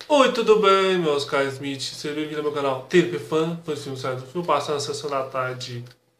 Oi, tudo bem, meus caros Smith? Seja bem-vindo ao meu canal TP Fan, foi o filme saiu do filme, passando na sessão da tarde.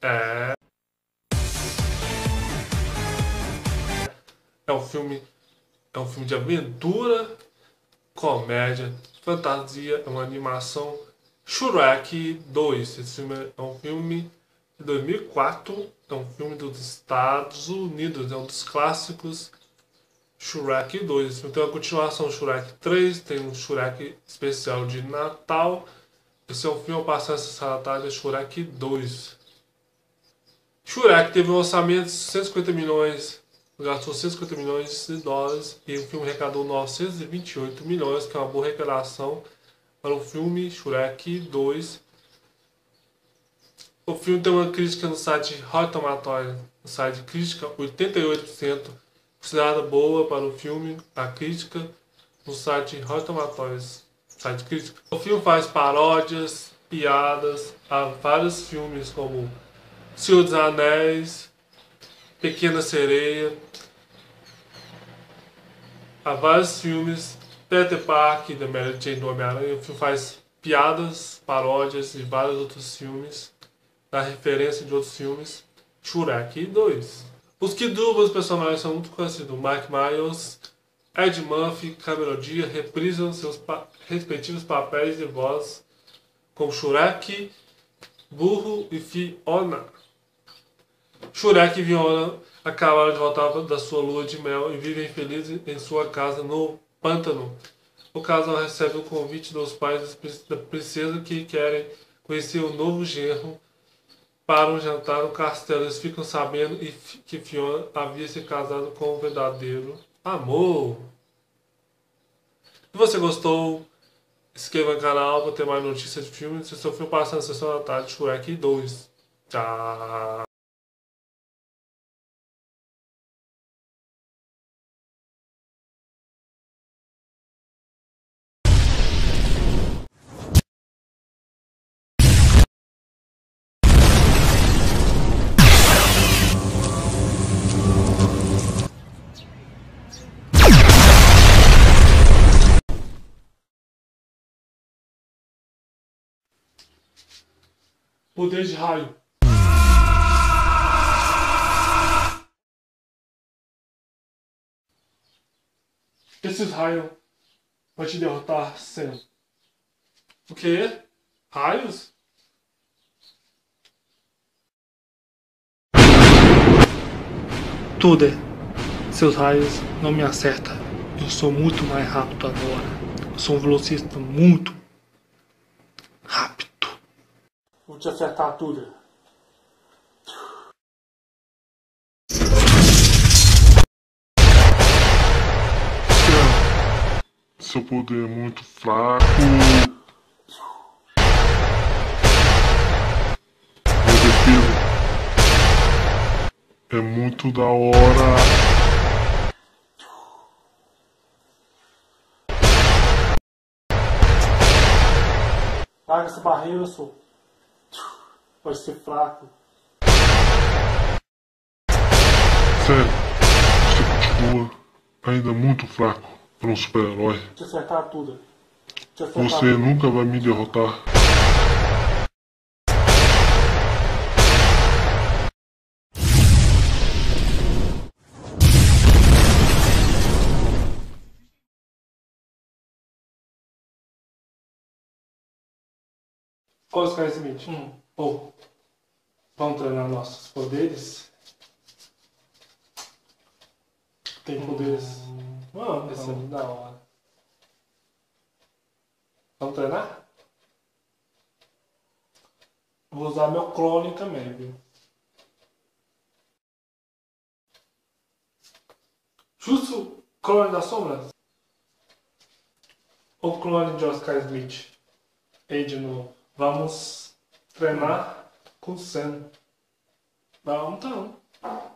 É um filme, é um filme de aventura, comédia, fantasia, é uma animação. Shrek 2. Esse filme é um filme de 2004, é um filme dos Estados Unidos, é um dos clássicos. Shrek 2. Esse filme tem uma continuação, Shrek 3, tem um Shrek especial de Natal. Esse é um filme passando essa tarde, é Shrek 2. Shrek teve um orçamento de 150 milhões, gastou 150 milhões de dólares e o filme arrecadou 928 milhões, que é uma boa arrecadação para o filme Shrek 2. O filme tem uma crítica no site Rotten Tomatoes, no site crítica 88%, considerada boa para o filme, a crítica no site Rotten Tomatoes, site crítica. O filme faz paródias, piadas a vários filmes como Senhor dos Anéis, Pequena Sereia, a vários filmes, Peter Parker, da Mary Jane do Homem-Aranha. O filme faz piadas, paródias de vários outros filmes, dá referência de outros filmes. Shrek 2. Os que dublam os personagens são muito conhecidos. Mike Myers, Ed Murphy, Cameron Diaz reprisam seus respectivos papéis de voz como Shrek, Burro e Fiona. Shrek e Fiona acabaram de voltar da sua lua de mel e vivem felizes em sua casa no pântano. O casal recebe um convite dos pais da princesa que querem conhecer o novo genro para um jantar no castelo. Eles ficam sabendo que Fiona havia se casado com um verdadeiro amor. Se você gostou, inscreva no canal para ter mais notícias de filmes. Se seu filme passar na sessão da tarde, Shrek 2. Tchau. Poder de raio. Esses raios vão te derrotar sempre. O quê? Raios? Tudo. Seus raios não me acertam. Eu sou muito mais rápido agora. Eu sou um velocista muito rápido. Vou te acertar tudo. Seu poder é muito fraco. Minha defesa é muito da hora. Larga essa barreira, sou. Pode ser fraco. Sério, você continua ainda muito fraco para um super-herói. Te acertar tudo. Te acertar Você tudo. nunca vai me derrotar. Qual é os caras Smith? Vamos treinar nossos poderes? Tem poderes. Vamos, esse é muito da hora. Vamos treinar? Vou usar meu clone também, viu? Justo clone das sombras? Ou clone de Oscar Smith? Aí de novo. Vamos treinar com o Sam. Vamos então.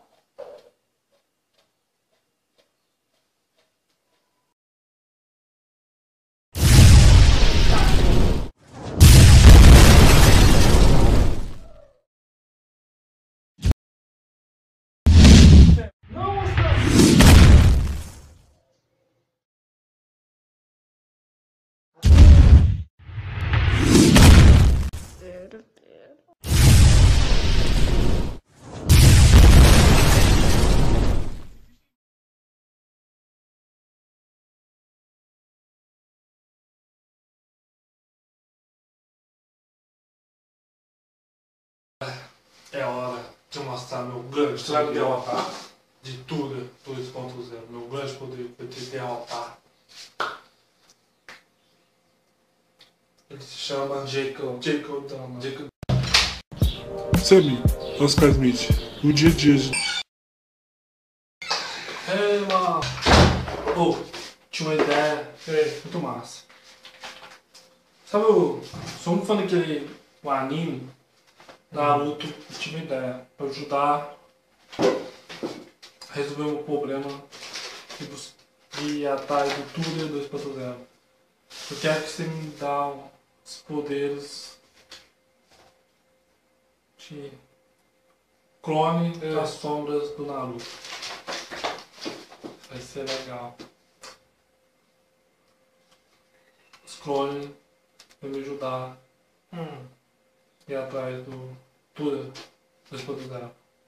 É hora de mostrar meu grande Você vai me poder derrotar? de tudo 2.0. Meu grande poder foi te derrotar. Ele se chama Jacob. Jacob Dama. Jacob. Sammy, Oscar Smith, o dia a dia de... Hey, mano. Oh, tinha uma ideia muito massa. Sabe, eu sou muito fã daquele anime Naruto. Eu tive uma ideia pra ajudar a resolver um problema e ir atrás do Tudo 2.0. Eu quero que você me dá os poderes de clone das sombras do Naruto. Vai ser legal. Os clones vão me ajudar a ir atrás do Tudo 2.0.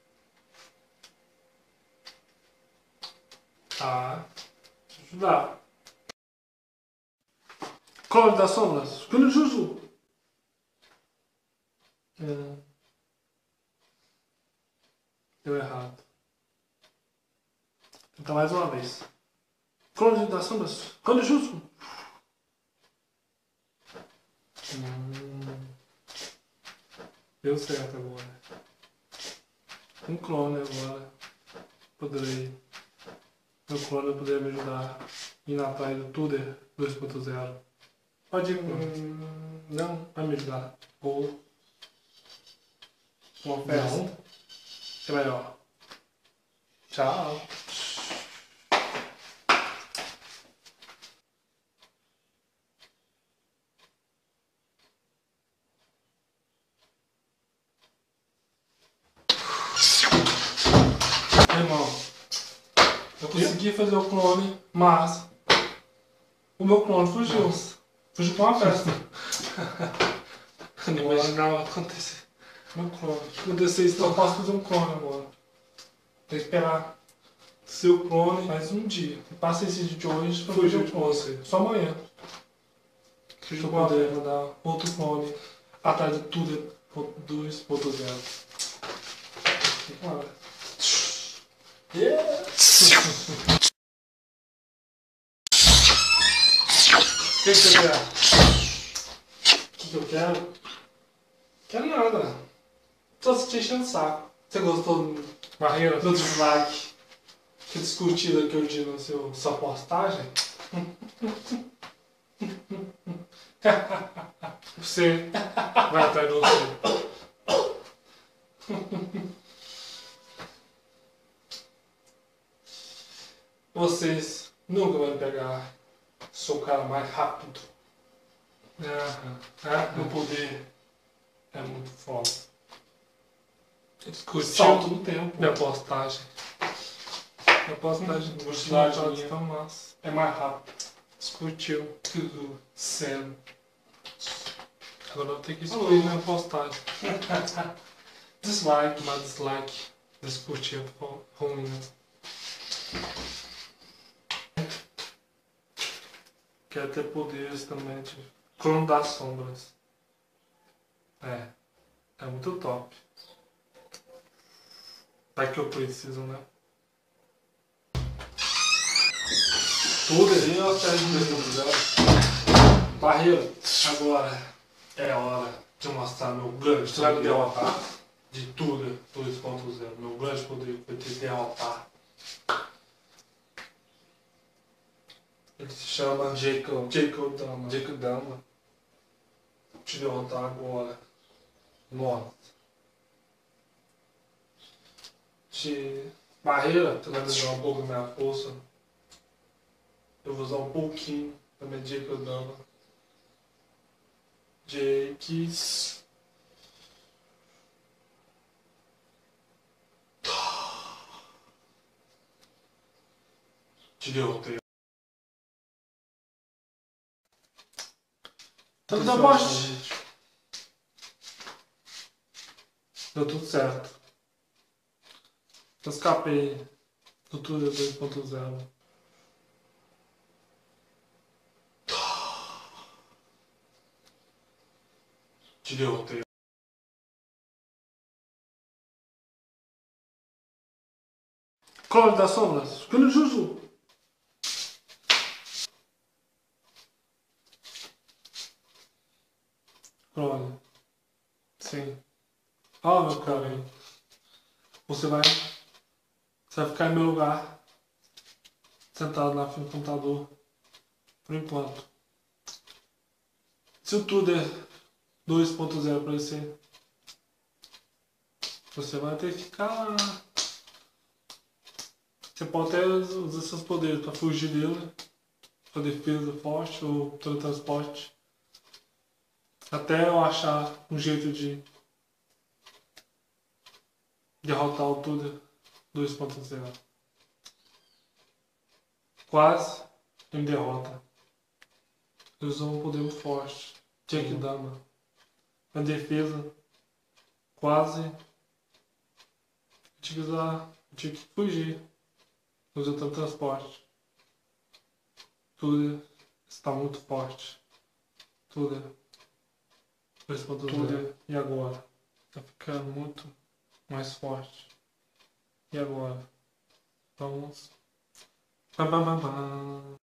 Tá. Ajudar. Clone das sombras, Clone Juju. Deu errado. Então mais uma vez. Clone das sombras, Clone Juju. Deu certo agora. Um clone agora poderia. Meu clone poderia me ajudar a ir atrás do Tudo 2.0. Pode ir, não, vai me ajudar. Ou uma festa. Não. É melhor. Tchau. Irmão, eu consegui fazer o clone, mas o meu clone fugiu. Fugiu pra uma festa. Eu não imaginava acontecer. Meu clone. Acontecer isso, eu posso fazer um clone agora. Tem que esperar Seu clone mais um dia. Passa esse dia de hoje pra fugiu fazer de o clone. você. Só amanhã. Fugiu Eu com a poder festa. mandar outro clone atrás de Tudo 2.0. Vambora. Yeah. O que você quer? O que eu quero? Quero nada. Tô te enchendo o saco. Você gostou Barreira. do dislike? Que discutida que eu dei na sua postagem? Você vai atrás do você. Vocês nunca vão me pegar. Sou o cara mais rápido. Meu poder é muito foda. Discutiu Salto no tempo. minha postagem. Minha postagem Gostou cidade de minha tão massa. é mais rápido. Discutiu. Tudo sendo. Agora eu tenho que Alô. excluir minha postagem. Dislike. Mas dislike. Discutir é ruim, né? Quer ter poderes também de clone das sombras. É muito top. Vai que eu preciso, né? Tudo aí, ó, até de Barreira, Agora é hora de mostrar meu grande você vai me poder derrotar? de tudo 2.0. Meu grande poder foi te derrotar. Ele se chama Jacob. Jacob Dama. Jacob Dama. Vou te derrotar agora. Nossa. Barreira, Você vai usar um pouco da minha força. Eu vou usar um pouquinho da minha Jacob Dama. Jake. Te derrotei. Tudo da bosta. Deu tudo certo. Eu escapei do Tudo 2.0. Te derrotei. Clone das sombras. Clone Juju. Clone. Sim. Ó, meu clone. Você vai ficar em meu lugar. Sentado na frente do computador. Por enquanto. Se o tudo é 2.0 pra você, você vai ter que ficar lá. Você pode até usar seus poderes pra fugir dele. Sua defesa forte ou teletransporte. Até eu achar um jeito de derrotar o Tudo 2.0. Quase ele derrota. Ele usou um poder muito forte. Tinha que dar, mano. Na defesa, quase. Tinha que fugir. Usou tanto transporte. Tudo está muito forte. Tudo 2.0. E agora? Tá ficando muito mais forte. E agora? Vamos. Pam, pam, pam, pam.